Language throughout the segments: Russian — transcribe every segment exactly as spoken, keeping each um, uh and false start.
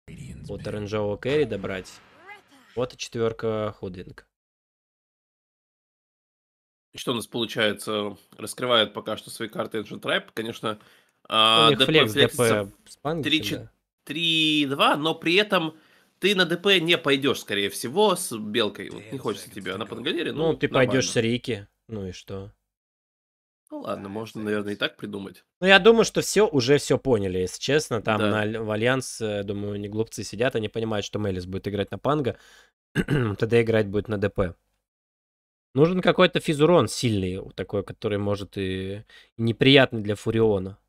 Вот оранжевого кэрри добрать. Вот и четверка ходвинг. Что у нас получается? Раскрывает пока что свои карты Ancient Tribe. Конечно, У а, них ДП флекс флексится ДП спангиси, да. три два, но при этом ты на ДП не пойдешь, скорее всего, с белкой. Вот не хочется тебе. Она под галере, Ну, ну, ты пойдешь с нормально. Рики. Ну и что? Ну ладно, можно, наверное, и так придумать. Ну, я думаю, что все уже все поняли, если честно. Там на, Да. Аль- в Альянс, э, думаю, не глупцы сидят, они понимают, что Мелис будет играть на Панго, ТД играть будет на ДП. Нужен какой-то физурон сильный, вот такой, который может и и неприятный для Фуриона.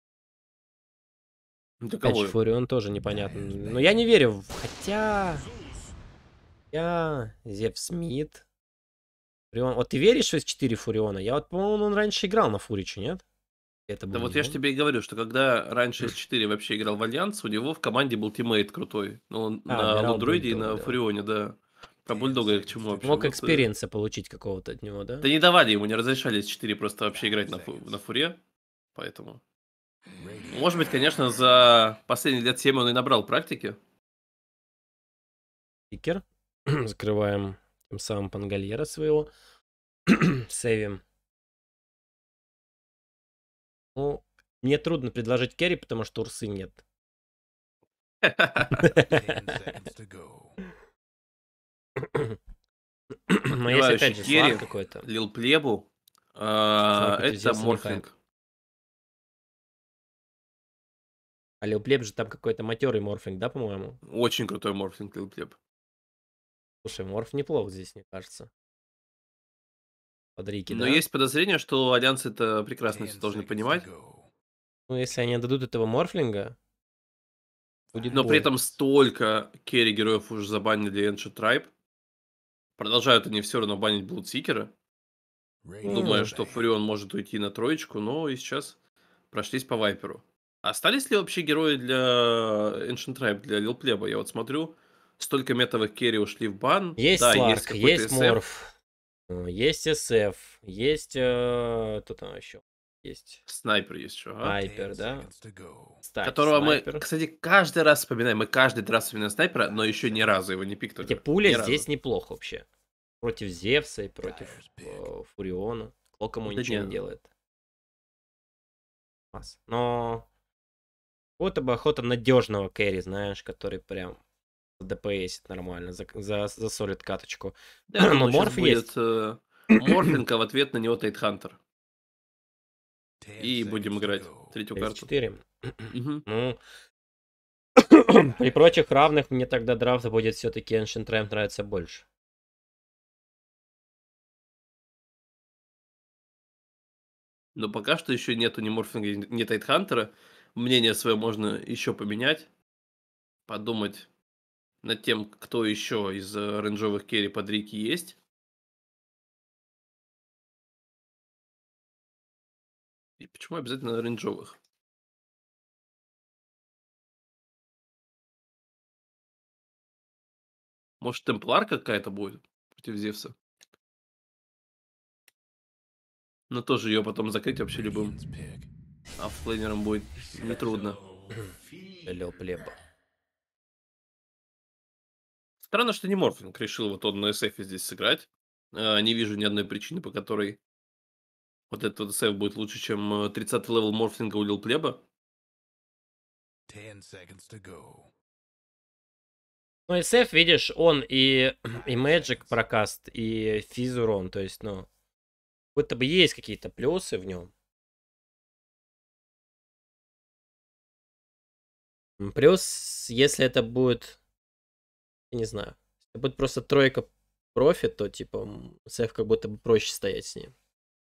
Для Опять же, кого? Фурион тоже непонятно. Но я не верю. в- Хотя... Я... Зев Смит. Фурион. Вот ты веришь в эс четыре Фуриона? Я вот, по-моему, он раньше играл на Фуриче, нет? Это Да был вот не я же он. тебе и говорю, что когда раньше эс четыре вообще играл в Альянс, у него в команде был тиммейт крутой. Ну, он А, на Адмирал Лудроиде и Бульдог, на да. Фурионе, да. Про Бульдога я к чему вообще? Мог Вот, э, экспириенса получить какого-то от него, да? да не давали ему, не разрешали эс четыре просто вообще играть на, фу- на Фуре, поэтому... Может быть, конечно, за последние лет семь он и набрал практики. Пикер. Закрываем тем самым Пангольера своего. Сейвим. Ну, мне трудно предложить керри, потому что урсы нет. Но если Открывающий опять же слар керри, какой-то, Лил Плебу, слар а, против это Зевса не файн. Морфлинг. А Леоплеб же там какой-то матерый морфинг, да, по-моему? Очень крутой Морфлинг Лил Плеб. Слушай, морф неплох здесь, мне кажется. Под Рики, Но да? есть подозрение, что Альянс это прекрасно все должны понимать. Ну, если они дадут этого морфлинга, будет Но при бой. этом столько керри героев уже забанили Ancient Tribe. Продолжают они все равно банить Блудсикера, думая, Ну, что Фурион может уйти на троечку, но и сейчас прошлись по Вайперу. Остались ли вообще герои для Ancient Tribe, для Лил Плеба? Я вот смотрю, столько метовых керри ушли в бан. есть Да, есть Сларк, какой-то есть эс эф. морф, э, есть эс эф, есть... э, Кто там еще? Есть Снайпер есть еще, ага. снайпер, да? Кстати, Которого мы, снайпер. кстати, каждый раз вспоминаем. Мы каждый раз вспоминаем снайпера, но еще ни разу его не Кстати, пикнули. пуля Ни здесь разу. неплохо вообще. Против Зевса и против э, Фуриона. Клок ему Да ничего не не. делает. Класс. Но вот бы охота надежного кэрри, знаешь, который прям ДПСит нормально, за, за, засолит каточку. Да, я Но думаю, сейчас морф будет есть. э, Морфлинг, а в ответ на него Тайтхантер. И будем играть третью карту. эс четыре. Мгм. Ну, при прочих равных мне тогда драфт будет все-таки Ancient Triumph нравится больше. Но пока что еще нету ни Морфлинга, ни Тайтхантера. Мнение свое можно еще поменять. Подумать над тем, кто еще из э, рейнджовых керри под Рики есть. И почему обязательно рейнджовых? Может, Темплар какая-то будет против Зевса? Но тоже ее потом закрыть вообще любым оффлейнером будет нетрудно. Лео Плеба. Странно, что не Морфлинг решил вот он на эс эф здесь сыграть. Э, Не вижу ни одной причины, по которой вот этот вот эс эф будет лучше, чем э, тридцатый левел Морфлинга у Лил Плеба. Ну, эс эф, видишь, он и, и Magic прокаст, и физурон, то есть, ну, будто бы есть какие-то плюсы в нем. Плюс, если это будет, я не знаю, если будет просто тройка профи, то, типа, эс эф как будто бы проще стоять с ним.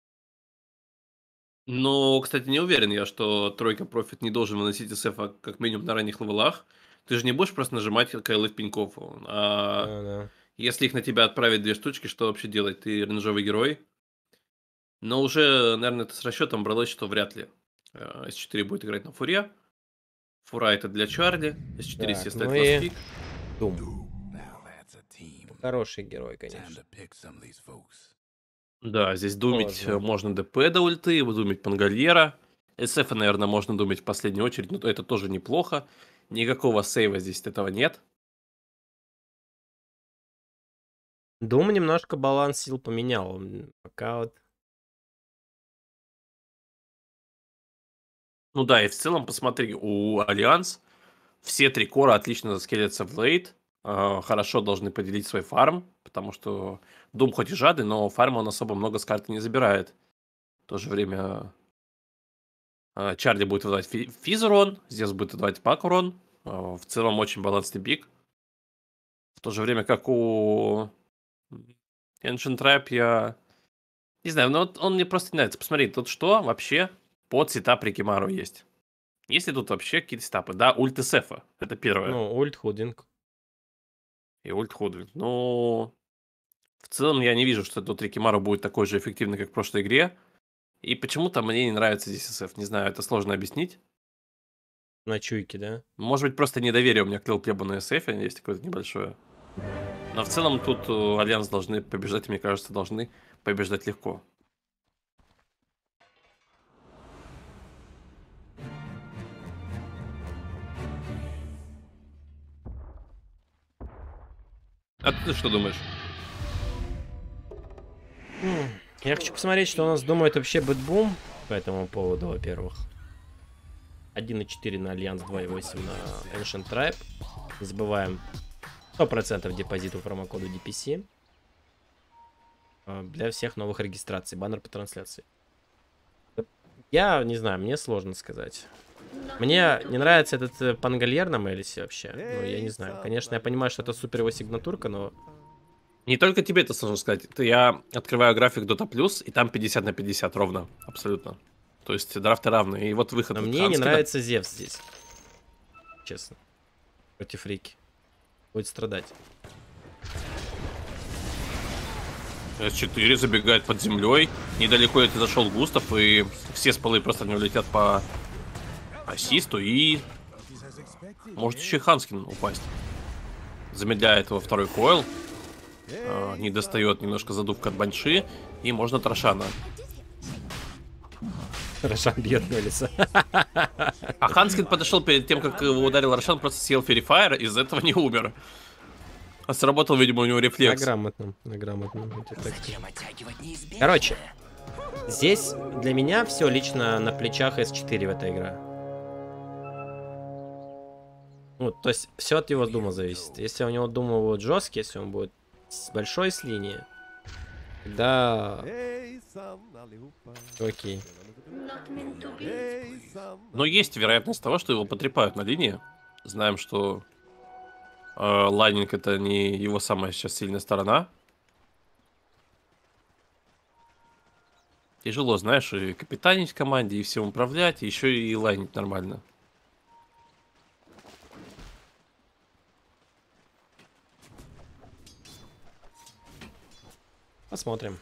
Но, кстати, не уверен я, что тройка профит не должен выносить эс эф как минимум на ранних левелах. Ты же не будешь просто нажимать кайлы в пеньков. А Да, да. если их на тебя отправить две штучки, что вообще делать? Ты рейнджовый герой. Но уже, наверное, это с расчетом бралось, что вряд ли э, эс четыре будет играть на фуре. Фура это для Чарли. эс четыре, Так, естественно, ну это и ластпик. Дум. Хороший герой, конечно. Да, здесь думить э, Положу. можно ДП до ульты, думить Пангольера. эс эф, наверное, можно думать в последнюю очередь, но это тоже неплохо. Никакого сейва здесь этого нет. Дум немножко баланс сил поменял. м, Пока вот... Ну да, и в целом, посмотри, у Альянс все три кора отлично заскелятся в лейт. а, Хорошо должны поделить свой фарм, потому что Дум хоть и жадный, но фарма он особо много с карты не забирает. В то же время а, Чарли будет выдавать фи- физ урон, Зевс будет выдавать пак урон. А, В целом очень балансный пик. В то же время, как у Ancient Trap, я не знаю, но вот он мне просто не нравится. Посмотри, тут что вообще под сетап Рикимару есть? Есть ли тут вообще какие-то сетапы? Да, ульт Сефа, это первое. Ну, ульт, худинг. И ульт Ходвин. Но в целом я не вижу, что тут Рикимару будет такой же эффективный, как в прошлой игре. И почему-то мне не нравится здесь эс эф. Не знаю, это сложно объяснить. На чуйке, да? Может быть, просто недоверие у меня к Лилплебу на эс эф, есть какое-то небольшое. Но в целом тут э, Альянс должны побеждать, и, мне кажется, должны побеждать легко. А ты что думаешь? М, Я хочу посмотреть, что у нас думает вообще Бэтбум по этому поводу, во-первых. один и четыре на Альянс, два и восемь на Ancient Tribe. Не забываем, сто процентов депозиту промокоду ди пи си. а, Для всех новых регистраций. Баннер по трансляции. Я не знаю, мне сложно сказать. Мне не нравится этот э, Пангольер на Мелисе вообще. Ну, я не знаю. Конечно, я понимаю, что это супер его сигнатурка, но... Не только тебе это сложно сказать. Это я открываю график Dota Plus, и там пятьдесят на пятьдесят ровно. Абсолютно. То есть драфты равны. И вот выход Но от мне не Ханскина. нравится Зевс здесь. Честно. Против Рики. Будет страдать. эс четыре забегает под землей. Недалеко это зашел Густав, и все спалы просто не улетят по ассисту, и может еще и Ханскин упасть. Замедляет его второй койл. А, не достает немножко задувка от Банши, и можно Трошана. Рошан бьет Мелиса. А Ханскин подошел перед тем, как его ударил Рошан, просто съел Ферифайр, из-за этого не умер. А сработал, видимо, у него На рефлекс. грамотном. На грамотном. эти тактики. Короче. Здесь для меня все лично на плечах эс четыре в этой игре. Ну, то есть все от его дума зависит. Если у него дума будет жесткий, если он будет с большой с линии, да, окей. Но есть вероятность того, что его потрепают на линии. Знаем, что э, лайнинг это не его самая сейчас сильная сторона. Тяжело, знаешь, и капитанить в команде, и всем управлять, и еще и лайнить нормально. Посмотрим.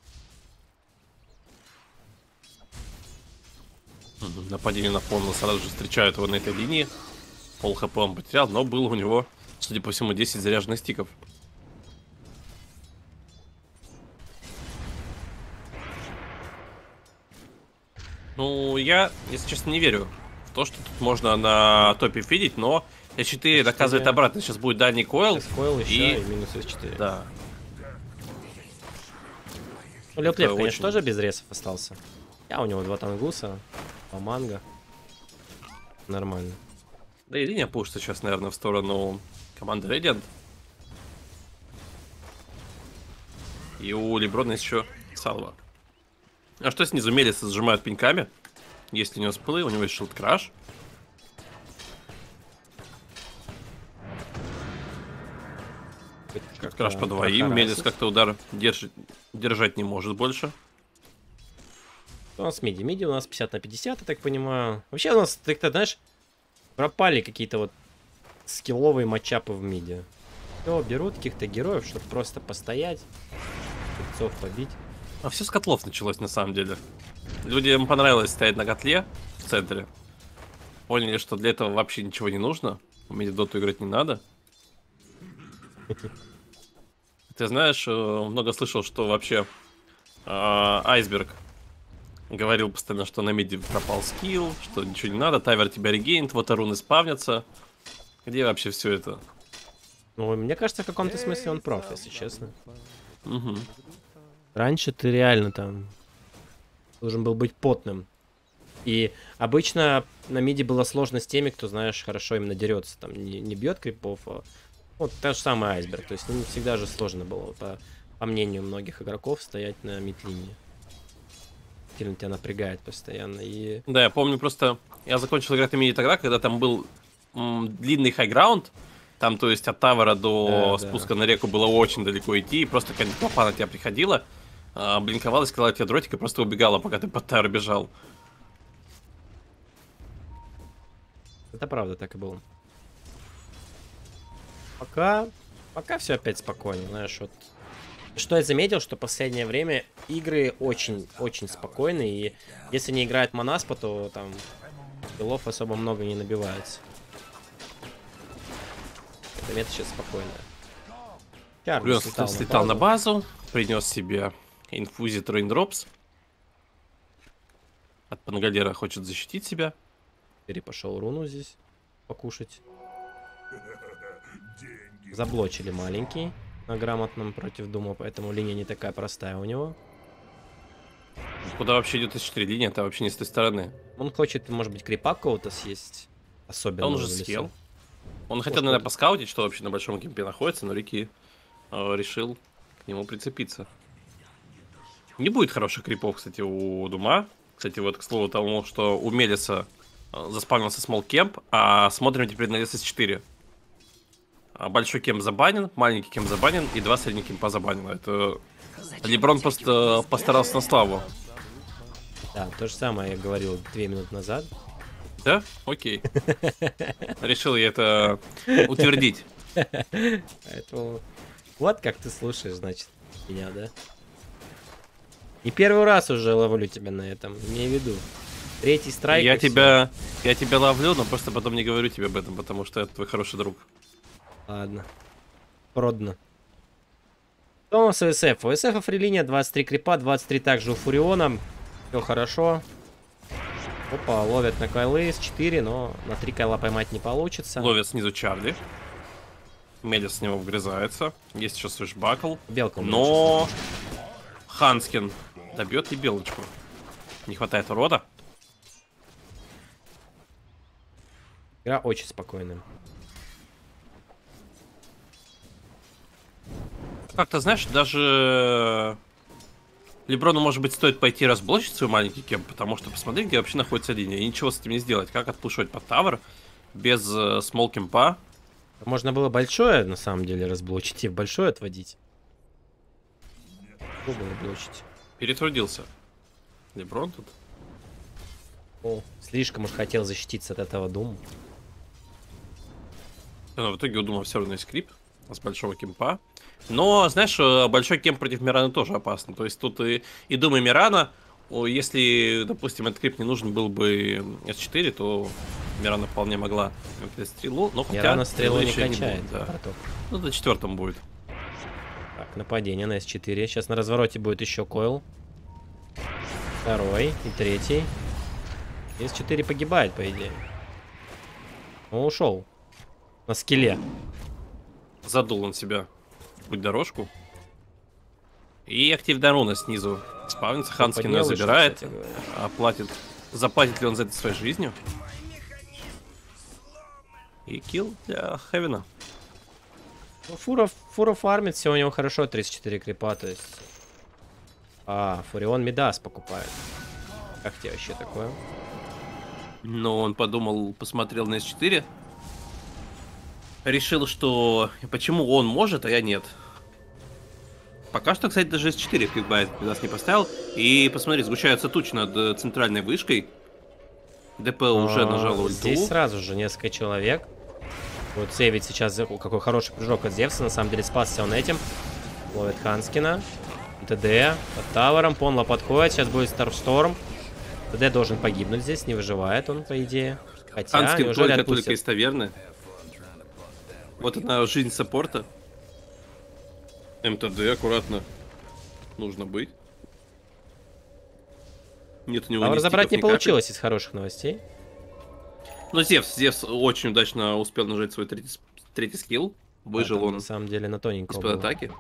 Мгм. Нападение на Фонла сразу же встречают его на этой линии. Пол хп он потерял, но было у него, судя по всему, десять заряженных стиков. Ну, я, если честно, не верю в то, что тут можно на топе фидить, но эс четыре доказывает обратно. Сейчас будет дальний койл. Койл еще и... и минус эс четыре. Да. Ну, Леоплев, Это конечно, очень- тоже без ресов остался. Я у него два тангуса, два манго. Нормально. Да и линия пушится сейчас, наверное, в сторону команды Radiant. И у Леброна есть еще Салва. А что снизу Мелиса сжимают пеньками? Если у него спылы, у него есть шилд краш. Как Краш по двоим. Мелис как-то удар держит, держать не может больше. У нас миди. Миди у нас пятьдесят на пятьдесят, я так понимаю. Вообще у нас, так-то, знаешь, пропали какие-то вот скилловые матчапы в миди. Все, берут каких-то героев, чтобы просто постоять, певцов побить. А все с котлов началось на самом деле. Людям понравилось стоять на котле в центре. Поняли, что для этого вообще ничего не нужно. В миди-доту играть не надо. Ты знаешь, э, много слышал, что вообще э, Айсберг говорил постоянно, что на миди пропал скилл, что ничего не надо, тайвер тебя регейнит, вот руны спавнятся. Где вообще все это? Ну, мне кажется, в каком-то смысле он проф, если честно. Угу. Раньше ты реально там должен был быть потным. И обычно на миде было сложно с теми, кто, знаешь, хорошо именно дерется. Там не, не бьет крипов, а вот та же самая айсберг. То есть ну, всегда же сложно было, по, по мнению многих игроков, стоять на мид-линии. Сильно тебя напрягает постоянно. И... Да, я помню просто, я закончил играть на миде тогда, когда там был м, длинный хайграунд. Там, то есть, от тавера до Да, спуска да. на реку было очень далеко идти. И просто какая-нибудь толпа на тебя приходила, а, блинковала, сказала тебе дротик и просто убегала, пока ты под тавер бежал. Это правда так и было. Пока, пока все опять спокойно, знаешь, вот. Что я заметил, что в последнее время игры очень-очень спокойные, и если не играет Монаспа, то там киллов особо много не набивается. Это мета сейчас спокойная. Плюс слетал, слетал на базу, принес себе инфузит Рейндропс. От Пангалера хочет защитить себя. Перепошел руну здесь покушать. Заблочили маленький на грамотном против Дума, поэтому линия не такая простая у него. Куда вообще идет эс четыре линия? Это вообще не с той стороны. Он хочет, может быть, крипа кого-то съесть. Особенно. Да он уже съел. Он хотел, наверное, поскаутить, что вообще на большом кемпе находится, но Рики э, решил к нему прицепиться. Не будет хороших крипов, кстати, у Дума. Кстати, вот к слову тому, что у Мелиса э, заспавнился смол кемп, а смотрим теперь на эс четыре. Большой кемп забанен, маленький кемп забанен и два средних кемпа забанено. Это Леброн просто постарался на славу. Да, то же самое я говорил две минуты назад. Да? Окей. Решил я это утвердить. Поэтому вот как ты слушаешь, значит, меня, да? И первый раз уже ловлю тебя на этом, имею в виду. Третий страйк. Я тебя, я тебя ловлю, но просто потом не говорю тебе об этом, потому что это твой хороший друг. Ладно. Продано. Что у нас у СФ? У СФ фрилиния двадцать три крипа, двадцать три также у Фуриона. Все хорошо. Опа, ловят на кайлы с четыре, но на три кайла поймать не получится. Ловят снизу Чарли. Медис с него вгрызается. Есть еще свишбакл. Белка. Но Ханскин добьет и белочку. Не хватает урода. Игра очень спокойная. Как-то, знаешь, даже Леброну, может быть, стоит пойти разблочить свой маленький кемп, потому что посмотри, где вообще находится линия, и ничего с этим не сделать. Как отпушивать под тавер без э, смол кемпа? Можно было большое, на самом деле, разблочить и в большое отводить. Что было блочить? Перетрудился. Леброн тут. О, слишком уж хотел защититься от этого Дума. Но в итоге у Дума все равно есть крип с большого кемпа. Но, знаешь, большой кемп против Мирана тоже опасно. То есть тут и, и Дум, и Мирана, если, допустим, этот крип не нужен был бы эс четыре, то Мирана вполне могла кидать стрелу. Но хотя Мирана стрелу не качает. Не будет, да. Ну, до четвертом будет. Так, нападение на эс четыре. Сейчас на развороте будет еще койл. Второй и третий. эс четыре погибает, по идее. Он ушел. На скилле. Задул он себя в путь дорожку. И актив Даруна снизу спавнится. Ханскина забирает. Вышел, а платит. Заплатит ли он за это своей жизнью? И килл для Хевена. Ну, Фура, Фура фармит, все у него хорошо, тридцать четыре крипа, то есть... А, Фурион Мидас покупает. Как тебе вообще такое? Ну, он подумал, посмотрел на эс четыре. Решил, что почему он может, а я нет. Пока что, кстати, даже эс четыре кликбайт Мидас не поставил. И посмотри, сгущаются тучи над центральной вышкой. ДП уже нажал ульту. Здесь сразу же несколько человек. Вот сейвить сейчас, какой хороший прыжок от Зевса. На самом деле спасся он этим. Ловит Ханскина. ТД под тавером. Понла подходит. Сейчас будет Старшторм. ТД должен погибнуть здесь. Не выживает он, по идее. Хотя, Ханскин только, только из таверны. Вот одна жизнь саппорта. МТД, аккуратно. Нужно быть. Нет у него А ни разобрать не ни получилось из хороших новостей. Но Зевс, Зевс очень удачно успел нажать свой третий, с- третий скилл. Выжил Да, там, он на самом деле на тоненького из-под было. атаки.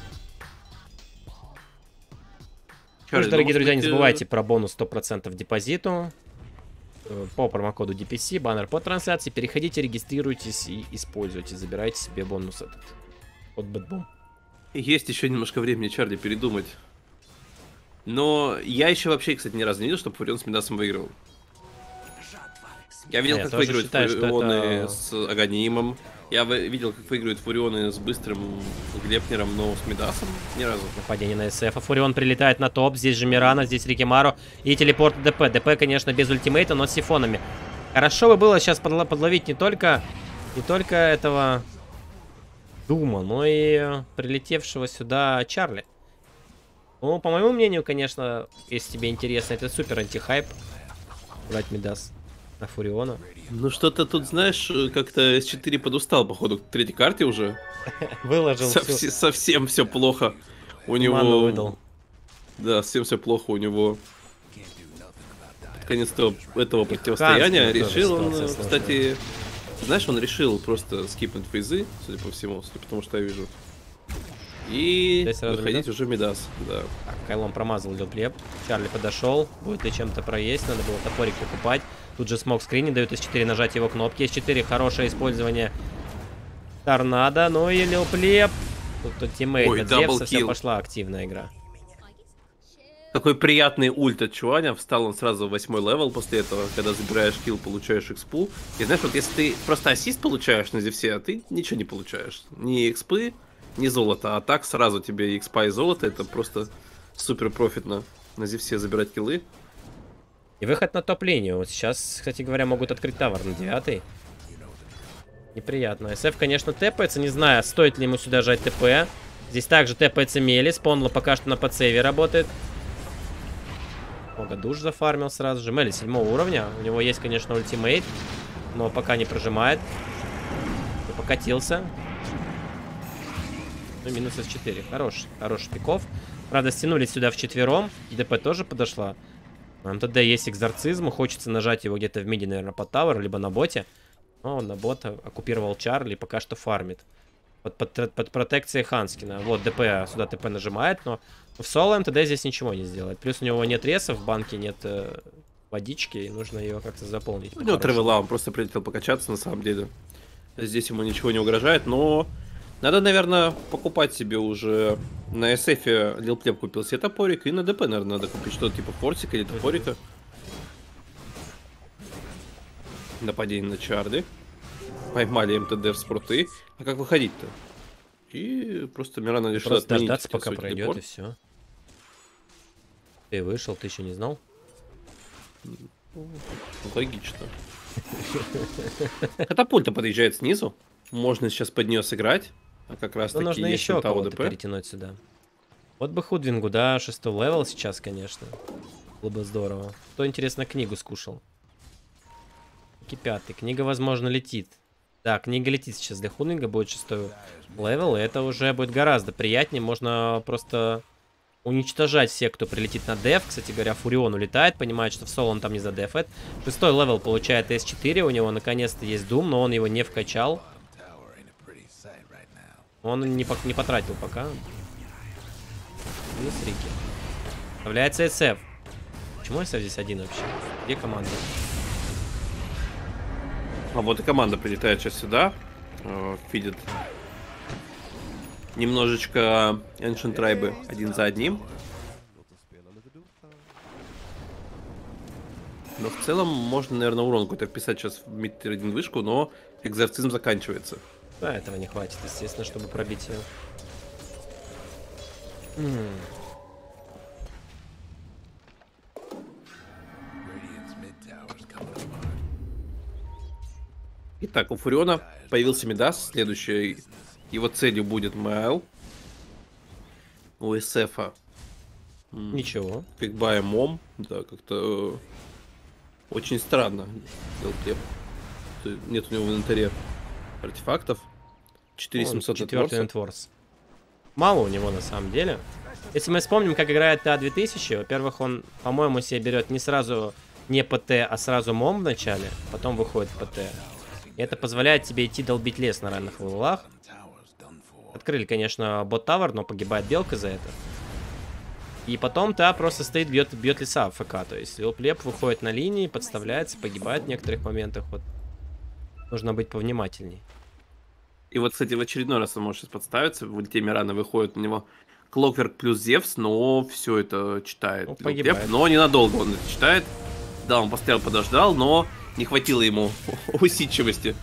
Ну что, Чарли, ну дорогие может друзья, не быть... э, забывайте про бонус сто процентов депозиту. э, По промокоду ди пи си, баннер по трансляции. Переходите, регистрируйтесь и используйте. Забирайте себе бонус этот. От Бэтбом. Есть еще немножко времени, Чарли, передумать. Но я еще вообще, кстати, ни разу не видел, чтобы Фурион с Мидасом выигрывал. Я видел, Я как тоже выигрывают считаю, что Фурионы это- с Аганимом. Я вы- видел, как выигрывают Фурионы с Быстрым Глепнером, но с Мидасом ни разу. Нападение на СФ. А Фурион прилетает на топ. Здесь же Мирана, здесь Рикимаро. И телепорт ДП. ДП, конечно, без ультимейта, но с сифонами. Хорошо бы было сейчас подло- подловить не только, не только этого Дума, но и прилетевшего сюда Чарли. Ну, по моему мнению, конечно, если тебе интересно, это супер антихайп. Брать Мидас на Фуриона. Ну что-то тут, знаешь, как-то эс четыре подустал, походу, к третьей карте уже. Выложил всю Совсе- совсем все плохо. У ману, него... выдал. Да, совсем все плохо у него. Наконец-то этого противостояния тоже решил он, ситуация э, сложная. кстати... Знаешь, он решил просто скипнуть фейзы, судя по всему, судя по тому, что я вижу. И Здесь сразу выходить Мидас? уже Мидас, да. Так, Кайлон промазал Леплеп. Чарли подошел. Будет ли чем-то проесть? Надо было топорик покупать. Тут же смог скрин, не дает эс четыре нажать его кнопки. эс четыре хорошее использование торнадо. Ну и Леплеп. Тут, тут тиммейт Ой, от Зевса. Вся даблкил. пошла активная игра. Какой приятный ульт от Чуаня. Встал он сразу в восьмой левел после этого. Когда забираешь килл, получаешь экспу. И знаешь, вот если ты просто ассист получаешь на Зевсе, а ты ничего не получаешь. Ни экспы, ни золота. А так сразу тебе и экспа, и золото. Это просто супер профитно на Зевсе забирать киллы. И выход на топ-линию. Вот сейчас, кстати говоря, могут открыть тавер на девятый. Неприятно. СФ, конечно, тэпается. Не знаю, стоит ли ему сюда жать ТП. Здесь также тэпается Мелис. Понло пока что на подсейве работает. Много душ зафармил сразу же. Мелис седьмого уровня. У него есть, конечно, ультимейт. Но пока не прожимает. И покатился. Ну, минус эс четыре. Хороший. Хороший пиков. Правда, стянулись сюда вчетвером. ДП тоже подошла. У МТД есть экзорцизм. Хочется нажать его где-то в миде, наверное, по тавер, либо на боте. Но он на бота оккупировал Чарли. Пока что фармит. Под, под, под протекцией Ханскина. Вот, ДП сюда ТП нажимает, но в соло МТД здесь ничего не сделает. Плюс у него нет реса, в банке нет э, водички, и нужно ее как-то заполнить. У него тревела, он просто прилетел покачаться на самом деле. Здесь ему ничего не угрожает, но надо, наверное, покупать себе уже на эс эф Лилплеп купил себе топорик, и на ДП, наверное, надо купить что-то типа форсика или топорика. Нападение на Чарли. Поймали МТД в спорты. А как выходить-то? И просто Мирана решила Просто отменить дождаться, пока свой пройдет, телепорт. и все. Ты вышел, ты еще не знал? Логично. Катапульта подъезжает снизу. Можно сейчас под нее сыграть. А как раз Ну, таки нужно есть еще Ментау кого-то ДП. перетянуть сюда. Вот бы Худвингу, да, шестой левел сейчас, конечно. Было бы здорово. Кто, интересно, книгу скушал? Пятый. Книга, возможно, летит. Да, книга летит сейчас для Худвинга, будет шестой левел, и это уже будет гораздо приятнее. Можно просто уничтожать всех, кто прилетит на деф. Кстати говоря, Фурион улетает, понимает, что в соло он там не задефает. Шестой левел получает эс четыре, у него наконец-то есть Дум, но он его не вкачал. Он не, не потратил пока. Минус Рики. Вставляется эс эф. Почему эс эф здесь один вообще? Где команда? А вот и команда прилетает сейчас сюда. э, Фидит немножечко Ancient Tribe один за одним. Но в целом можно, наверное, урон какой-то вписать сейчас в мид один вышку, но экзорцизм заканчивается. Да, этого не хватит, естественно, чтобы пробить ее. М. Итак, у Фуриона появился Мидас. Следующей его целью будет Майл. У эс эф Ничего. Кикбай Мом. Да, как-то э, очень странно. Лилплеп. Нет у него в инвентаре артефактов. четыре тысячи семьсот Четвертый нетворса. нетворс. Мало у него на самом деле. Если мы вспомним, как играет Т А две тысячи, во-первых, он, по-моему, себе берет не сразу не ПТ, а сразу мом в начале, потом выходит ПТ. И это позволяет тебе идти долбить лес на ранних левелах. Открыли, конечно, бот-тавер, но погибает белка за это. И потом та просто стоит, бьет, бьет леса в ФК. То есть Лилплеп выходит на линии, подставляется, погибает в некоторых моментах. Вот. Нужно быть повнимательней. И вот, кстати, в очередной раз он может сейчас подставиться. В ульте Мирана выходит у него Клокверк плюс Зевс, но все это читает. Ну, Лилплеп, но ненадолго он это читает. Да, он постоял, подождал, но не хватило ему усидчивости.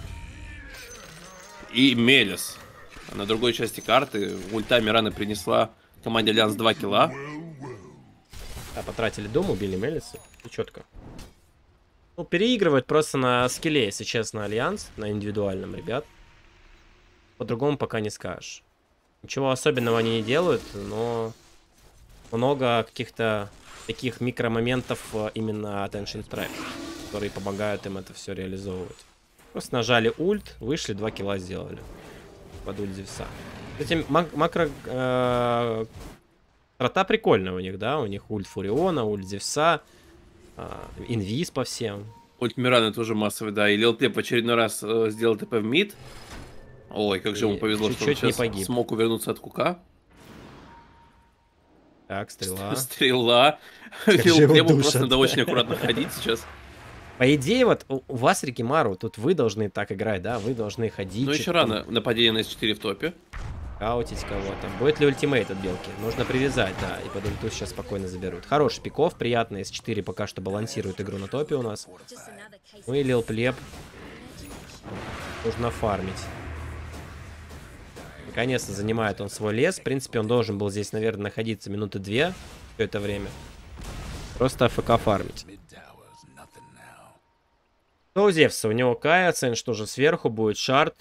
И Мелис. На другой части карты ульта Мирана принесла команде Альянс два килла. А потратили дом, убили Мелиса. И четко. Ну, переигрывают просто на скилле, если честно, Альянс. На индивидуальном, ребят. По-другому пока не скажешь. Ничего особенного они не делают, но много каких-то таких микромоментов именно Attention Trap, которые помогают им это все реализовывать. Просто нажали ульт, вышли, два килла сделали. Под ульт Зевса. Кстати, мак макро... Э Рота прикольная у них, да? У них ульт Фуриона, ульт Зевса, э инвиз по всем. Ульт Мирана тоже массовый, да. И Лилплеп в очередной раз э, сделал ТП в мид. Ой, как же ему повезло, чуть -чуть что он сейчас смог увернуться от кука. Так, стрела. Стрела. Лилплепу просто надо очень аккуратно ходить сейчас. По идее, вот у вас, Рикимару, тут вы должны так играть, да? Вы должны ходить. Ну, еще рано. Нападение на эс четыре в топе. Аутить кого-то. Будет ли ультимейт от белки? Нужно привязать, да. И под ульту сейчас спокойно заберут. Хороший пиков, приятно. эс четыре пока что балансирует игру на топе у нас. Ну и Лилплеп. Нужно фармить. Наконец-то занимает он свой лес. В принципе, он должен был здесь, наверное, находиться минуты две все это время. Просто АФК фармить. Ну, у Зевса, у него Кая, Ценш тоже сверху, будет шард.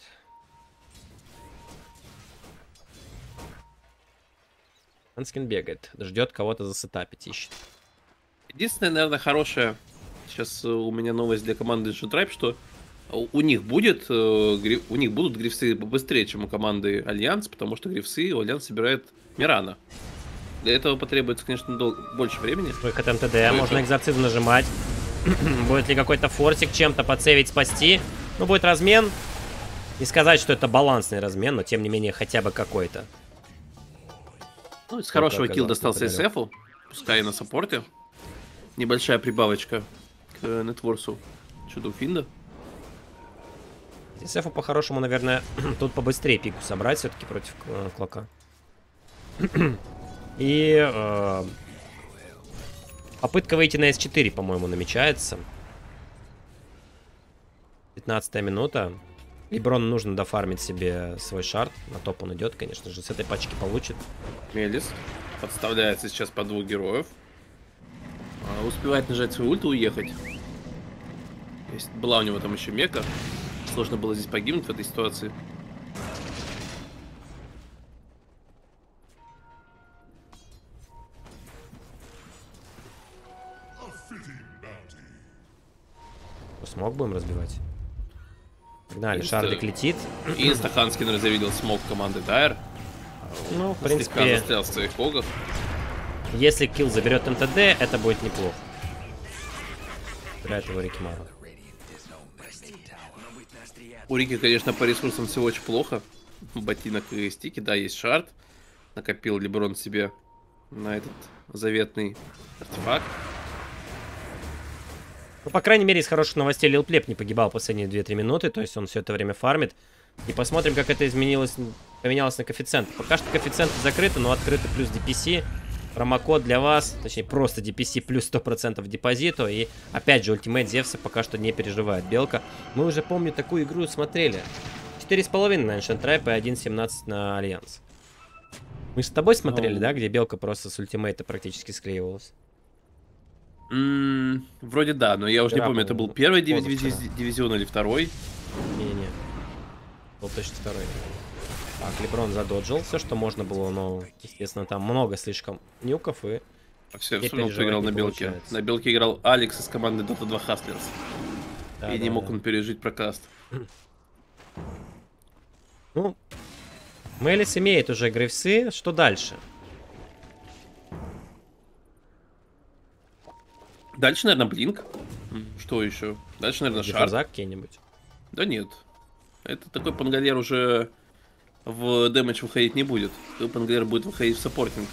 Анскин бегает, ждет кого-то засетапить, ищет. Единственное, наверное, хорошая сейчас у меня новость для команды G-Tribe, что у них будет, у них будут грифсы побыстрее, чем у команды Альянс, потому что грифсы у Альянс собирает Мирана. Для этого потребуется, конечно, дол больше времени. Выход МТД, можно экзорцизм нажимать. Будет ли какой-то форсик чем-то подсейвить, спасти? Ну, будет размен. Не сказать, что это балансный размен, но тем не менее хотя бы какой-то. Ну, из хорошего килл достался эс эфу, пускай и на саппорте. Небольшая прибавочка к нетворсу Чудо Финда. эс эфу по-хорошему, наверное, тут побыстрее пику собрать все-таки против э, Клока. И э, попытка выйти на эс четыре, по-моему, намечается. пятнадцатая минута. Леброну нужно дофармить себе свой шард. На топ он идет, конечно же. С этой пачки получит. Мелис подставляется сейчас под двух героев. А, успевает нажать свою ульту и уехать. Есть, была у него там еще мека. Сложно было здесь погибнуть в этой ситуации. Смог будем разбивать? Погнали, шардик летит. И Инстаханскин разовидел смог команды Дайр. Ну, в принципе... Слегка застрял в своих когах. Если килл заберет МТД, это будет неплохо. Играет его Рикимару. У Рики, конечно, по ресурсам все очень плохо. Ботинок и стики, да, есть шард. Накопил Леброн себе на этот заветный артефакт. Ну, по крайней мере, из хороших новостей Лилплеп не погибал последние две-три минуты, то есть он все это время фармит. И посмотрим, как это изменилось, поменялось на коэффициент. Пока что коэффициенты закрыты, но открыты плюс ди пи си. Промокод для вас, точнее просто ди пи си плюс сто процентов депозиту. И опять же, ультимейт Зевса пока что не переживает белка. Мы уже, помню, такую игру смотрели. четыре с половиной на Ancient Tribe и один семнадцать на Альянс. Мы с тобой смотрели, oh. да, где белка просто с ультимейта практически склеивалась? Mm, вроде да, но я уже вчера, не помню, это был первый диви диви вчера. дивизион или второй. Не-не, был точно второй. Так, Леброн задоджил все, что можно было, но, естественно, там много слишком нюков и... А все, вспомнил, кто играл на белке. Получается. На белке играл Алекс из команды Дота два Hustlers. Да, и да, не мог да. он пережить прокаст. Ну, Мелис имеет уже грейвсы, что дальше? Дальше, наверное, Блинк. М, Что еще? Дальше, наверное, шард. Диффуза какие-нибудь. Да нет. Это такой пангалер уже в дэмэдж выходить не будет. Такой пангалер будет выходить в саппортинг.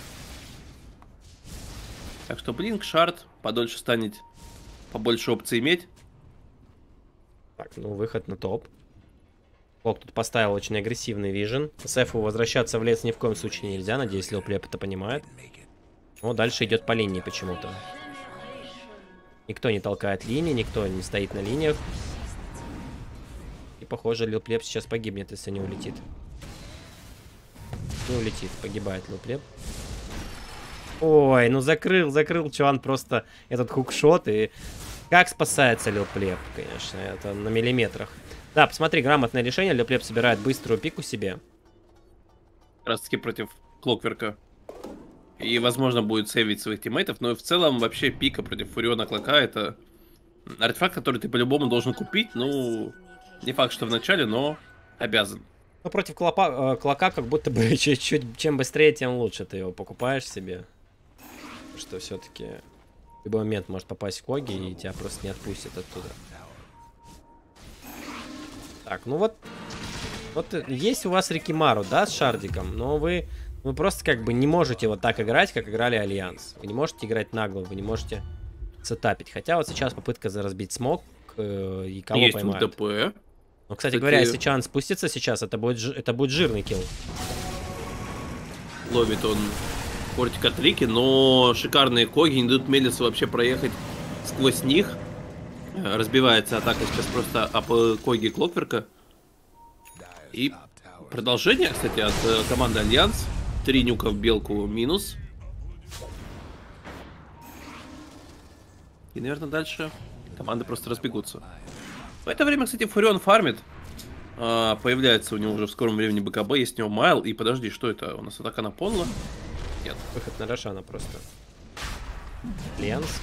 Так что блинк, шард, подольше станет, побольше опций иметь. Так, ну выход на топ. Лок тут поставил очень агрессивный вижен. Сефу возвращаться в лес ни в коем случае нельзя. Надеюсь, Лил Плеп это понимает. Но дальше идет по линии почему-то. Никто не толкает линии, никто не стоит на линиях. И похоже, Лил Плеп сейчас погибнет, если не улетит. Не улетит, погибает Лил Плеп. Ой, ну закрыл, закрыл Чуан просто этот хукшот. И как спасается Лил Плеп, конечно, это на миллиметрах. Да, посмотри, грамотное решение. Лил Плеп собирает быструю пику себе. Как раз таки против Клокверка. И, возможно, будет сейвить своих тиммейтов. Но в целом, вообще, пика против Фуриона Клока — это артефакт, который ты по-любому должен купить. Ну, не факт, что в начале, но обязан. Ну, против клопа, э, Клока как будто бы чуть-чуть, чем быстрее, тем лучше ты его покупаешь себе. Что все-таки в любой момент может попасть в Коги, и тебя просто не отпустят оттуда. Так, ну вот, вот есть у вас Рикимару, да, с шардиком, но вы, вы просто как бы не можете вот так играть, как играли Альянс. Вы не можете играть нагло, вы не можете сетапить. Хотя вот сейчас попытка разбить смог, э, и кого Есть поймают. ДП. Ну, кстати, Кстати, говоря, если Чан спустится сейчас, это будет, жи- это будет жирный килл. Ловит он фортик от Рики, но шикарные коги не дают Мелису вообще проехать сквозь них. Э, Разбивается атака сейчас просто об коги Клокверка. И продолжение, кстати, от э, команды Альянс. Три нюка в белку минус. И, наверное, дальше команды просто разбегутся. В это время, кстати, Фурион фармит. А, появляется у него уже в скором времени БКБ, есть у него Майл. И подожди, что это? У нас атака на Понла? Нет. Выход на Рошана просто. Альянс.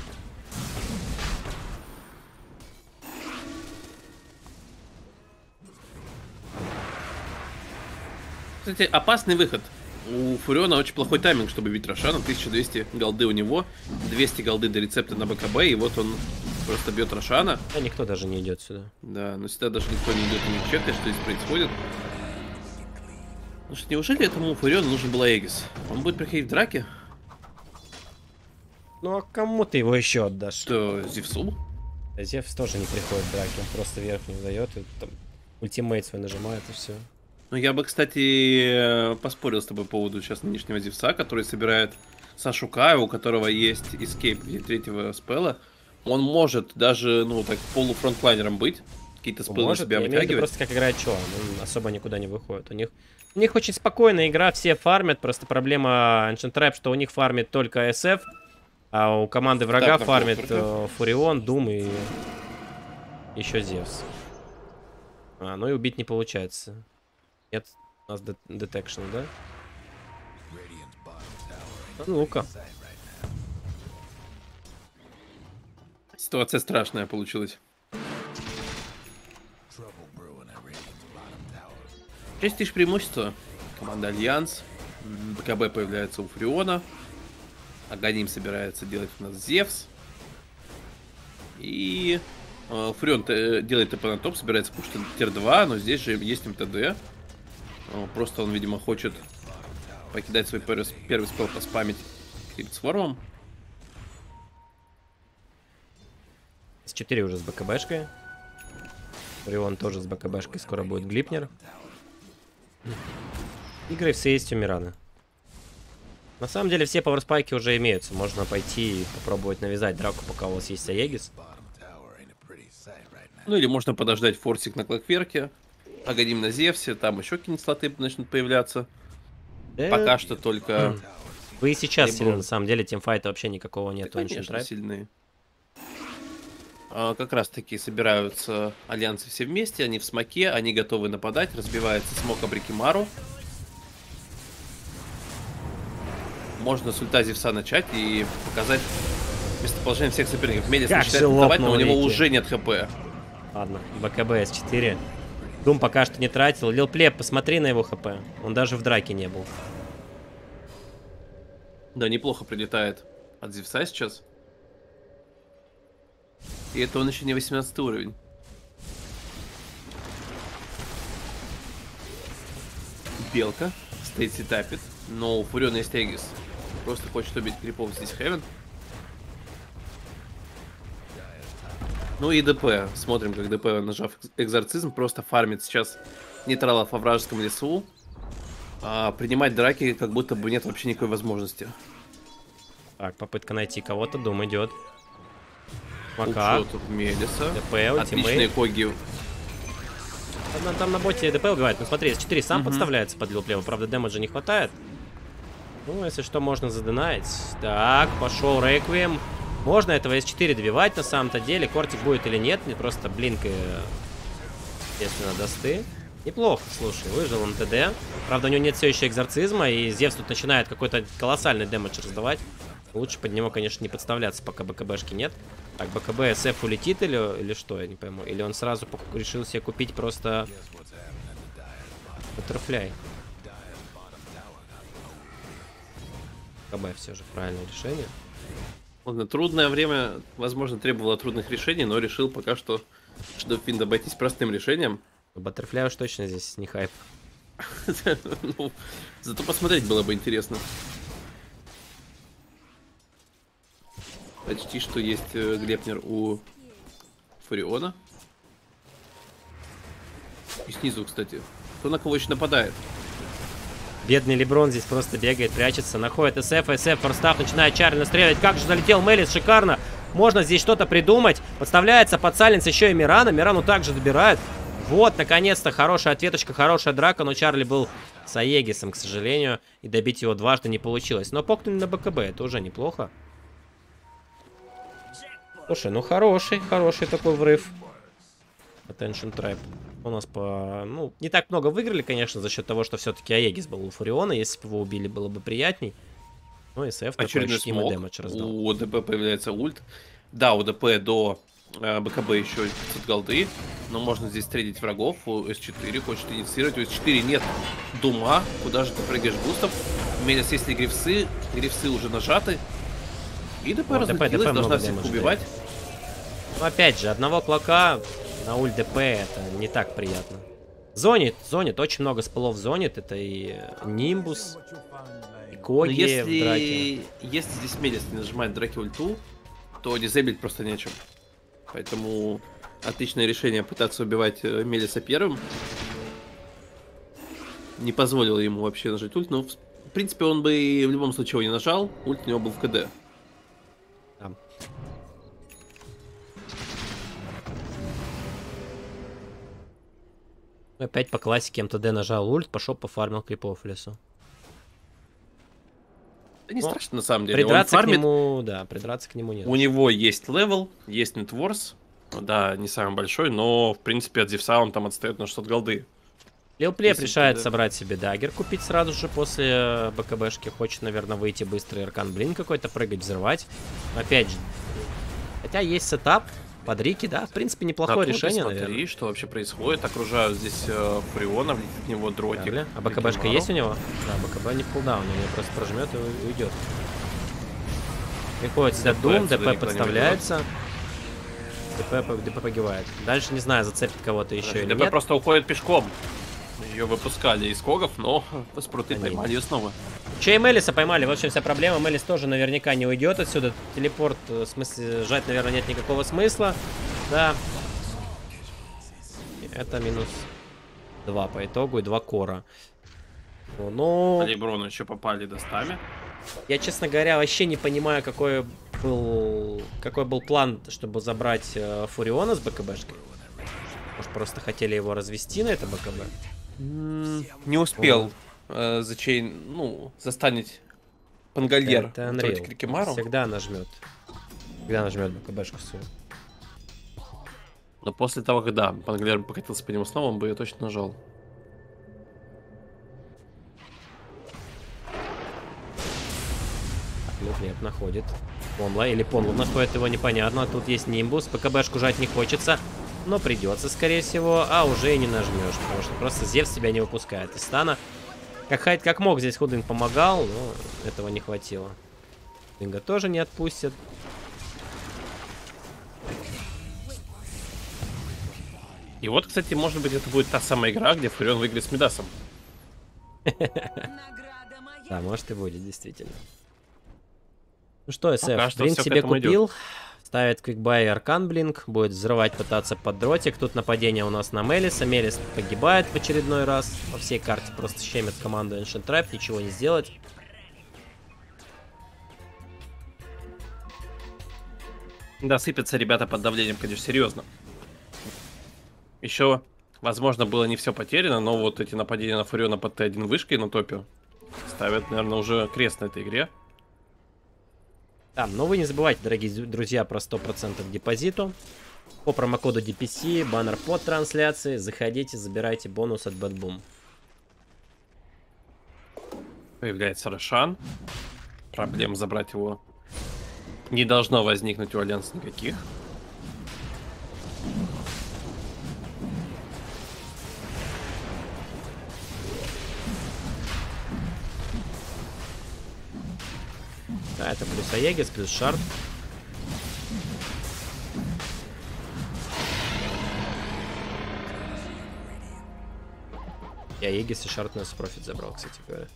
Кстати, опасный выход. У Фуриона очень плохой тайминг, чтобы бить Рошана. тысяча двести голды у него, двести голды до рецепта на БКБ, и вот он просто бьет Рошана. Да никто даже не идет сюда. Да, но сюда даже никто не идет и не чекает, что здесь происходит. Потому что неужели этому Фуриону нужен был Аегис? Он будет приходить в драке? Ну а кому ты его еще отдашь? Что, Зевсу? Зевс тоже не приходит в драки, он просто верхнюю дает, и там ультимейт свой нажимает, и все. Ну, я бы, кстати, поспорил с тобой по поводу сейчас нынешнего Зевса, который собирает Сашу Каю, у которого есть эскейп в виде третьего спела. Он может даже, ну, так, полуфронтлайнером быть. Какие-то спелы на себя я имею в виду вытягивать. просто как играет Чуан, он особо никуда не выходит. У них, у них очень спокойная игра, все фармят, просто проблема Ancient Trap, что у них фармит только эс эф, а у команды врага Так, фармит Клокверка. э, Фурион, Дум и еще Зевс. А, ну и убить не получается. Нет, у нас детекшн, да? Ну, ну-ка. Ситуация страшная получилась. шесть тысяч преимущества. Команда Альянс. М, БКБ появляется у Фуриона. Аганим собирается делать у нас Зевс. И э, Фурион э, делает ТП на топ, собирается пушить тир два, но здесь же есть МТД. Э, Просто он, видимо, хочет покидать свой первый, первый спел, поспамить Крипт с Вормом. С четыре уже с БКБшкой. Фурион тоже с БКБшкой, скоро будет Глипнер. Игры все есть у Мирана. На самом деле все пауэрспайки уже имеются. Можно пойти и попробовать навязать драку, пока у вас есть Аегис. Ну или можно подождать форсик на Клокверке. Аганим на Зевсе, там еще какие-нибудь слоты начнут появляться. Да, Пока что только... вы и сейчас не сильны, было. на самом деле, тимфайта вообще никакого нет. Да, конечно, сильные. А, как раз таки собираются альянсы все вместе, они в смоке, они готовы нападать, разбивается смок об Рикимару. Можно с ульта Зевса начать и показать местоположение всех соперников. Мелис Как начинает же атаковать, но у лопнул него Рики. уже нет хп. Ладно, БКБ эс четыре. Дум пока что не тратил. Лил Плеп, посмотри на его хп. Он даже в драке не был. Да, неплохо прилетает от Зевса сейчас. И это он еще не восемнадцатый уровень. Белка. Стейси тапит. Но у Фуриона есть Эгис. Просто хочет убить крипов здесь Хевен. Ну и ДП. Смотрим, как ДП, нажав экзорцизм, просто фармит сейчас нейтралов во вражеском лесу. А принимать драки как будто бы нет вообще никакой возможности. Так, попытка найти кого-то, дум идет. Мака. Тут Мелиса. ДП, отличные коги. Там, там на боте ДП убивает. Ну смотри, эс четыре сам угу. подставляется под лилплева. Правда, дэмэджа не хватает. Ну, если что, можно задонать. Так, пошел Реквием. Можно этого эс четыре добивать на самом-то деле. Кортик будет или нет. Не просто блинк и, естественно, досты. Неплохо, слушай, выжил он ТД. Правда, у него нет все еще экзорцизма. И Зевс тут начинает какой-то колоссальный дэмэдж раздавать. Лучше под него, конечно, не подставляться, пока БКБшки нет. Так, БКБ СФ улетит или, или что, я не пойму. Или он сразу решил себе купить просто Баттерфляй. БКБ все же правильное решение. Ладно, трудное время, возможно, требовало трудных решений, но решил пока что, что Финд обойтись простым решением. Баттерфляй уж точно здесь не хайп. Ну, зато посмотреть было бы интересно. Почти что есть э, Глепнер у Фуриона. И снизу, кстати. Кто на кого еще нападает? Бедный Леброн здесь просто бегает, прячется. Находит СФ, СФ, форстав, начинает Чарли настреливать. Как же залетел Мелис, шикарно. Можно здесь что-то придумать. Подставляется под Сайленс еще и Мирана. Мирану также добирают. Вот, наконец-то, хорошая ответочка, хорошая драка. Но Чарли был с Аегисом, к сожалению. И добить его дважды не получилось. Но покнули на БКБ, это уже неплохо. Слушай, ну хороший, хороший такой врыв. Attention Trap. У нас по... Ну, не так много выиграли, конечно, за счет того, что все-таки Аегис был у Фуриона. Если бы его убили, было бы приятней. Ну, СФ такой ощутимый дэмэдж раздал. У ДП появляется ульт. Да, у ДП до э, БКБ еще пятьсот голды. Но можно здесь встретить врагов. У эс четыре хочет инициировать. У эс четыре нет дума. Куда же ты прыгаешь бустов? У меня есть ли грифсы. Грифсы уже нажаты. И ДП вот, разлетелась, должна всех убивать. Ну, опять же, одного клока на ульт ДП это не так приятно. Зонит, зонит, очень много спылов зонит. Это и Нимбус, и Коги если, в драке. Если здесь Мелис не нажимает драки ульту, то дизейблить просто нечем. Поэтому отличное решение пытаться убивать Мелиса первым. Не позволило ему вообще нажать ульт. Но, в принципе, он бы в любом случае его не нажал. Ульт у него был в КД. Опять по классике МТД нажал ульт, пошел пофармил крипов в лесу. Да не ну, страшно на самом деле. Придраться фармит... к нему, да, придраться к нему нет. У него есть левел, есть нетворс. Да, не самый большой, но в принципе от Зевса он там отстает на шестьсот голды. Лилплеп решает собрать себе даггер, купить сразу же после БКБшки. Хочет, наверное, выйти быстрый аркан блин какой-то, прыгать, взрывать. Опять же. Хотя есть сетап. Под Рики, да, в принципе, неплохое да, решение, смотри, наверное. Что вообще происходит? Окружают здесь э, Фуриона, в него дротик. Да, а БКБшка есть у него? Да, БКБ не в кулдауне, он просто прожмет и уйдет. Приходит сюда Дум, ДП подставляется. ДП, ДП погибает. Дальше, не знаю, зацепит кого-то еще или ДП нет. просто уходит пешком. Ее выпускали из когов, но спруты поймали ее снова. Че и Мелиса поймали, в общем, вся проблема. Мелис тоже наверняка не уйдет отсюда. Телепорт, в смысле, жать, наверное, нет никакого смысла. Да. Это минус два по итогу и два кора. Ну, по Леброну еще попали достами. Я, честно говоря, вообще не понимаю, какой был, какой был план, чтобы забрать э, Фуриона с БКБшкой. Может, просто хотели его развести на это БКБ? Не успел э, зачейн, ну, застанить Пангальер против Крикимару. Всегда нажмет. Всегда нажмет БКБшку свою. Но после того, когда Пангальер покатился по нему снова, он бы ее точно нажал. Нет, находит Понла, или Понлу находит его, непонятно. Тут есть Нимбус, ПКБшку жать не хочется, но придется, скорее всего, а уже и не нажмешь, потому что просто Зевс тебя не выпускает из стана. Как, как мог, здесь Худинг помогал, но этого не хватило. Худинга тоже не отпустят. И вот, кстати, может быть, это будет та самая игра, где Фурион выиграет с Мидасом. Да, может и будет, действительно. Ну что, СФ, Пока что Блинк всё к себе этому идёт. купил. Ставит квикбай и Аркан Блинк. Будет взрывать, пытаться под дротик. Тут нападение у нас на Мелиса. Мелис погибает в очередной раз. По всей карте просто щемит команду Ancient Tribe. Ничего не сделать. Да, сыпятся ребята под давлением, конечно, серьезно. Еще, возможно, было не все потеряно, но вот эти нападения на Фуриона под Т один вышкой на топе ставят, наверное, уже крест на этой игре. Да, но вы не забывайте, дорогие друзья, про сто процентов депозиту. По промокоду ди пи си, баннер под трансляцией. Заходите, забирайте бонус от Bad Boom. Появляется Рошан. Проблем забрать его не должно возникнуть у Альянса никаких. Да, это плюс Аегис, плюс Шард. И Аегис и Шард у нас профит забрал, кстати говоря.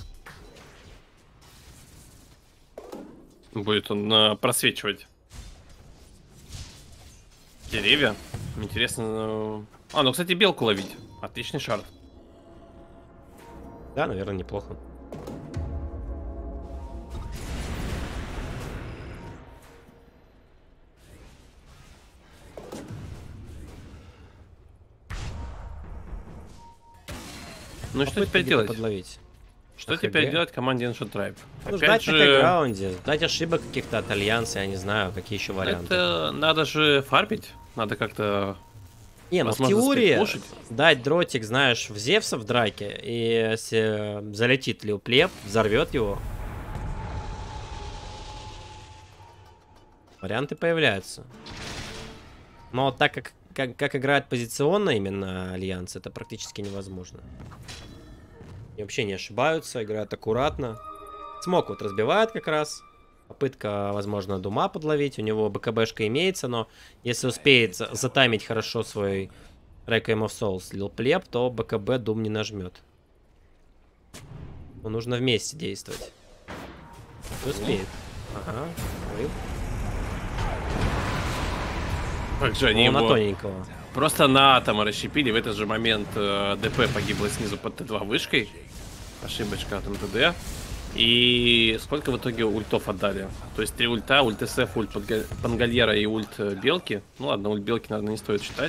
Будет он э, просвечивать деревья. Интересно. Э... А, ну, кстати, белку ловить. Отличный шард. Да, наверное, неплохо. Ну и что теперь делать? Подловить. Что АХГ? теперь делать команде Ancient Tribe? Ну, Опять ждать же... на хайграунде, ждать ошибок каких-то от Альянса, я не знаю, какие еще варианты. Это надо же фармить, надо как-то... Не, ну в возможно, теории спешпушить. дать дротик, знаешь, в Зевса в драке, и если залетит Лил Плеб, взорвет его. Варианты появляются. Но так как, как, как играет позиционно именно Альянс, это практически невозможно. И вообще не ошибаются, играют аккуратно. Смок вот разбивает как раз. Попытка, возможно, Дума подловить. У него БКБшка имеется, но если успеет затаймить хорошо свой Requiem of Souls Лил Плеб, то БКБ Дум не нажмет. Но нужно вместе действовать. И успеет. Ага. Ой. Как же они О, на его тоненького. просто на атомы расщепили. В этот же момент э, ДП погибло снизу под Т два вышкой. Ошибочка от МТД. И сколько в итоге ультов отдали? То есть три ульта, ульт СФ, ульт Пангальера и ульт Белки. Ну ладно, ульт Белки, наверное, не стоит считать.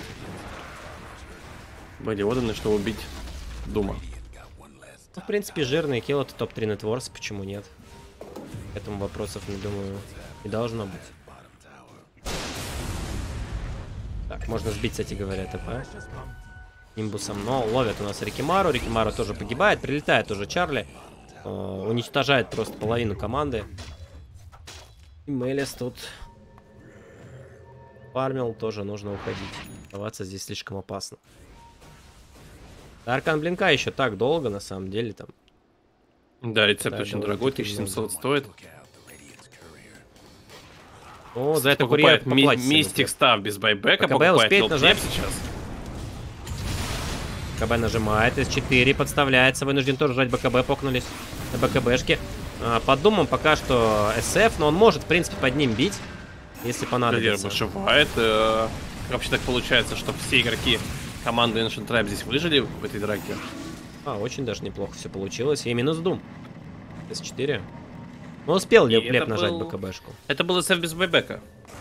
Были отданы, чтобы убить Дума. Ну, в принципе, жирный килл это топ три нетворс, почему нет? К этому вопросов, не думаю, не должно быть. Так, можно сбить, кстати говоря, ТП. Имбусом, но ловят у нас Рикимару. Рикимару тоже погибает, прилетает уже Чарли. Э, уничтожает просто половину команды. И Мелис тут фармил, тоже нужно уходить. Оставаться здесь слишком опасно. Аркан Блинка еще так долго, на самом деле, там. Да, рецепт Да, очень это дорогой, очень тысяча семьсот много. стоит. О, за это курьер Покупает ми поплатится. Мистик Став без байбека, БКБ покупает успеет Лил нажать? Плеб сейчас. БКБ нажимает, эс четыре подставляется, вынужден тоже жать БКБ, покнулись на БКБшке. А, под Думом пока что СФ, но он может, в принципе, под ним бить, если Галер понадобится. вышивает. Э, вообще так получается, что все игроки команды Ancient Tribe здесь выжили в этой драке. А, очень даже неплохо все получилось. И минус Дум. эс четыре. Ну, успел ли И Плеб это нажать был- БКБшку? Это был СФ без байбека.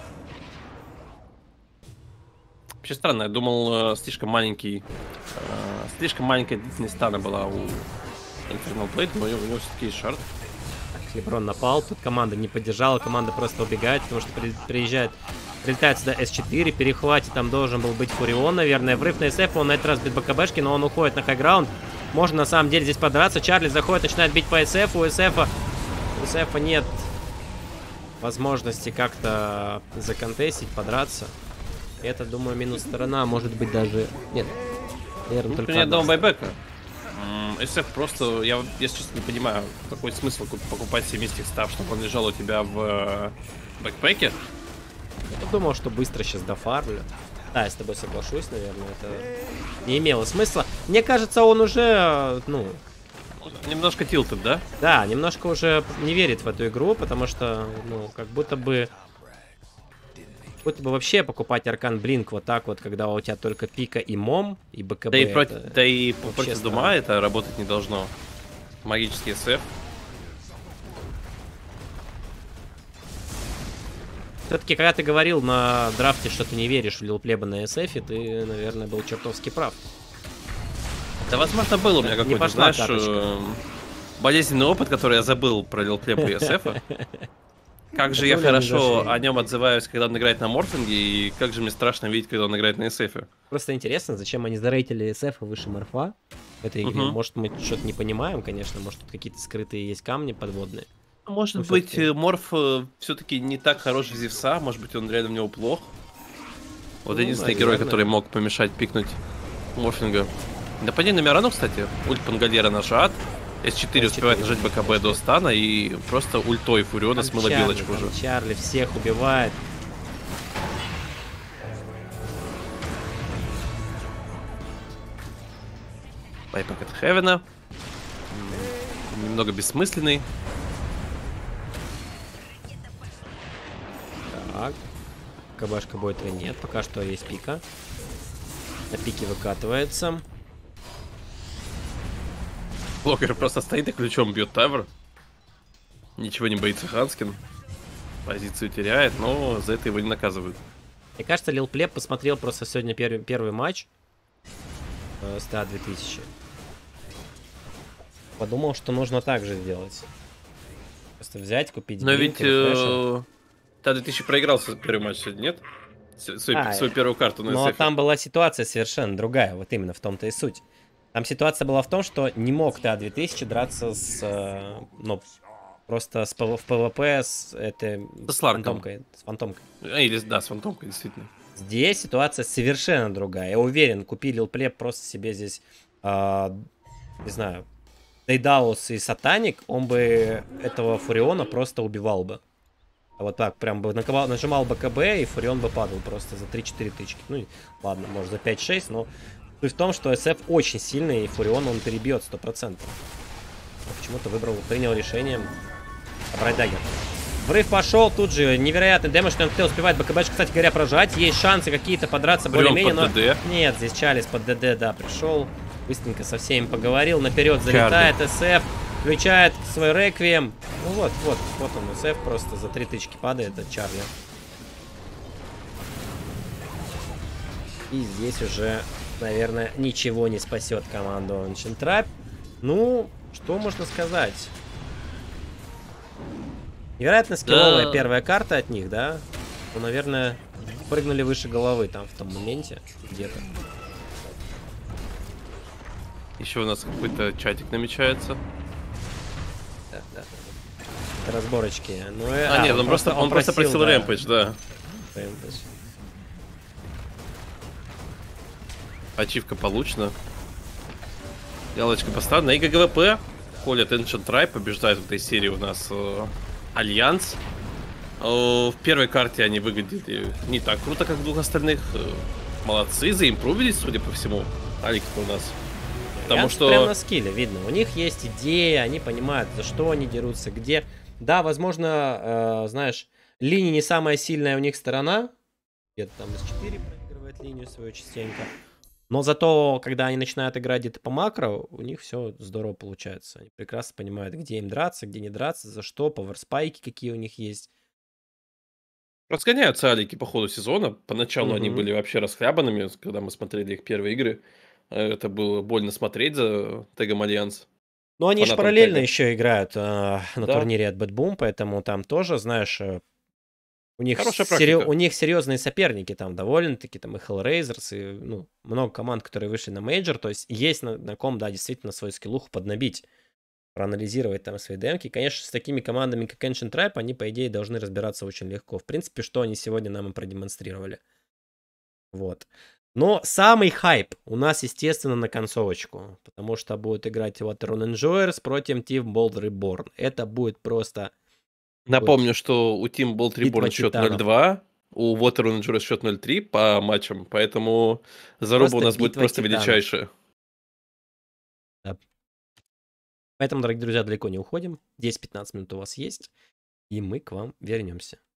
Вообще странно, я думал, э, слишком маленький, э, слишком маленькая длительность стана была у Infernal Blade, но у него, у него все-таки есть шард. Леброн напал, тут команда не поддержала, команда просто убегает, потому что при- приезжает, прилетает сюда эс четыре, перехвате там должен был быть Фурион, наверное, врыв на СФ, он на этот раз без БКБшки, но он уходит на хайграунд. Можно на самом деле здесь подраться, Чарли заходит, начинает бить по СФ, у СФа, у СФа нет возможности как-то законтестить, подраться. Это, думаю, минус сторона, может быть даже... Нет, наверное, Ну, только ни одна одного байбека. М, СФ просто, я, если честно, не понимаю, какой смысл куп- покупать себе Мистик Став, чтобы он лежал у тебя в э, бэкпэке. Я думал, что быстро сейчас дофармлю. Да, я с тобой соглашусь, наверное, это не имело смысла. Мне кажется, он уже, ну... Немножко тилтед, да? Да, немножко уже не верит в эту игру, потому что, ну, как будто бы... Будто бы вообще покупать Аркан Блинк вот так вот, когда у тебя только пика и мом, и БКБ. Да и, против, это да и вообще против странно. Дума это работать не должно. Магический эс эф. Все-таки, когда ты говорил на драфте, что ты не веришь в Лилплеба на эс эф, ты, наверное, был чертовски прав. Да, возможно, был у меня Не какой-то, пошла знаешь, карточка. э, болезненный опыт, который я забыл про Лилплеба и эс эф. Как же я Петуля не хорошо зашей. о нем отзываюсь, когда он играет на морфинге, и как же мне страшно видеть, когда он играет на эс эф. Просто интересно, зачем они зарейтили эс эф выше морфа в этой игре. Мгм. Может, мы что-то не понимаем, конечно. Может, тут какие-то скрытые есть камни подводные. Может Ну, быть, всё-таки. э, Морф все-таки не так хорош в Зевса, может быть, он реально в него плох. Вот Ну, единственный герой, наверное. который мог помешать пикнуть Морфинга. Нападение на Мирану, кстати, ульт Пангальера нажат. эс четыре эс успевает четыре. нажать БКБ до стана и просто ультой Фуриона Там смыла Чарли, белочку там уже. Чарли всех убивает. Байпак от Хевена. Немного бессмысленный. Так. КБшка Бойтера нет. Пока что есть пика. На пике выкатывается. Блокер просто стоит и ключом бьет тавер. Ничего не боится Ханскин. Позицию теряет, но за это его не наказывают. Мне кажется, Лил Плеб посмотрел просто сегодня первый, первый матч э, с Т две тысячи. Подумал, что нужно так же сделать. Просто взять, купить Но блинк, ведь рефрешер. э, Т две тысячи проиграл свой первый матч сегодня, нет? С- Свою, А, свою первую карту на Но эс эф. там была ситуация совершенно другая. Вот именно в том-то и суть. Там ситуация была в том, что не мог Т две тысячи драться с... э, Ну, просто с, ПВ в ПВП с этой... С Ларком. фантомкой. С фантомкой. А, или, да, с фантомкой, действительно. Здесь ситуация совершенно другая. Я уверен, купили Лплеб просто себе здесь, э, не знаю, Дейдаус и Сатаник, он бы этого Фуриона просто убивал бы. А вот так, прям бы наковал, нажимал бы КБ, и Фурион бы падал просто за три-четыре тычки. Ну, ладно, может за пять-шесть, но суть в том, что эс эф очень сильный, и Фурион он перебьет сто процентов. Почему-то выбрал, принял решение брать даггер. Врыв пошел, тут же невероятный дэмэдж, что МТ успевает БКБшку, кстати говоря, прожать. Есть шансы какие-то подраться более-менее, но... ДД. Нет, здесь Чалис под ДД, да, пришел. Быстренько со всеми поговорил, наперед залетает эс эф, включает свой реквием. Ну вот, вот, вот он, эс эф просто за три тычки падает от Чарли. И здесь уже, наверное, ничего не спасет команду Ancient Tribe. Ну, что можно сказать? Невероятно скилловая Да. первая карта от них, да? Ну, наверное, прыгнули выше головы там в том моменте где-то. Еще у нас какой-то чатик намечается. Да, да. Разборочки. Ну, э, А, нет, он, просто, он просто просил да, рэмпэдж, да. рэмпэдж. Ачивка получена. Галочка поставлена. И ГГВП ходят Ancient Tribe, побеждает в этой серии у нас э, Альянс. Э, в первой карте они выглядели не так круто, как в двух остальных. Э, молодцы, заимпровились, судя по всему. Алик у нас. Потому Альянс что... прям на скилле видно. У них есть идеи, они понимают, за что они дерутся, где. Да, возможно, э, знаешь, линия не самая сильная у них сторона. Где-то там эс четыре проигрывает линию свою частенько. Но зато, когда они начинают играть где-то по макро, у них все здорово получается. Они прекрасно понимают, где им драться, где не драться, за что, пауэрспайки какие у них есть. Разгоняются алики по ходу сезона. Поначалу они Мгм. были вообще расхлябанными, когда мы смотрели их первые игры. Э, Это было больно смотреть за тегом Альянс. Но они же Фанатом параллельно тега. еще играют э, на Да. турнире от Bad Boom, поэтому там тоже, знаешь, э, у них, Хорошая серьё- практика. у них серьезные соперники там довольно-таки, там и Hellraisers, и ну, много команд, которые вышли на мейджор, то есть есть на, на ком, да, действительно свою скиллуху поднабить, проанализировать там свои демки. Конечно, с такими командами, как Ancient Tribe, они, по идее, должны разбираться очень легко. В принципе, что они сегодня нам и продемонстрировали. Вот. Но самый хайп у нас, естественно, на концовочку, потому что будет играть Waterrun Enjoyers против Team Bold Reborn. Это будет просто Напомню, что у Team Bolt битва Reborn счет титанов. ноль два. У Water Rangers счет ноль три по матчам, поэтому заруба у Просто нас будет битва просто титанов. величайшая. Да. Поэтому, дорогие друзья, далеко не уходим. десять-пятнадцать минут у вас есть, и мы к вам вернемся.